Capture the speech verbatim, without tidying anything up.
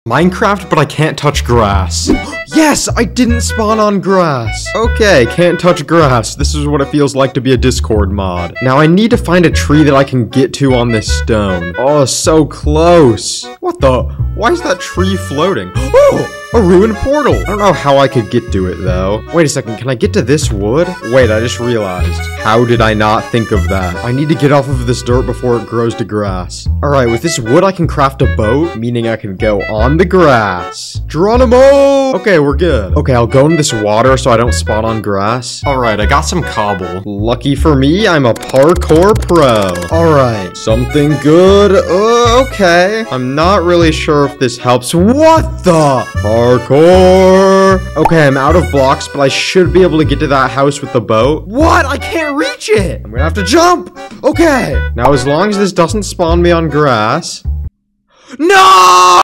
Minecraft, but I can't touch grass. Yes, I didn't spawn on grass. Okay, can't touch grass. This is what it feels like to be a Discord mod. Now I need to find a tree that I can get to on this stone. Oh, so close. What the? Why is that tree floating? Oh! A ruined portal! I don't know how I could get to it, though. Wait a second, can I get to this wood? Wait, I just realized. How did I not think of that? I need to get off of this dirt before it grows to grass. Alright, with this wood, I can craft a boat, meaning I can go on the grass. Geronimo! Okay, we're good. Okay, I'll go in this water so I don't spawn on grass. Alright, I got some cobble. Lucky for me, I'm a parkour pro. Alright, something good. Uh, okay. I'm not really sure if this helps. What the? Parkour! Okay, I'm out of blocks, but I should be able to get to that house with the boat. What? I can't reach it! I'm gonna have to jump! Okay! Now, as long as this doesn't spawn me on grass... No!